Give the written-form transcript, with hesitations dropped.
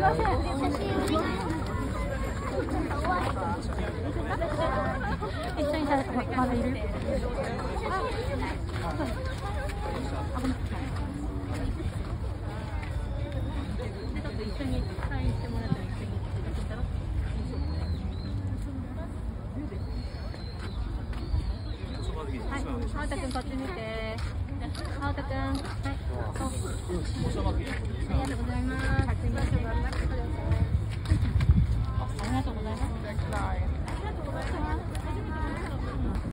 ません。写真お願いします。一緒にされたまだいる。一緒にサインしてもらったら一緒にはい、川田くんこっち見て。川田くん、はい、ありがとうございます。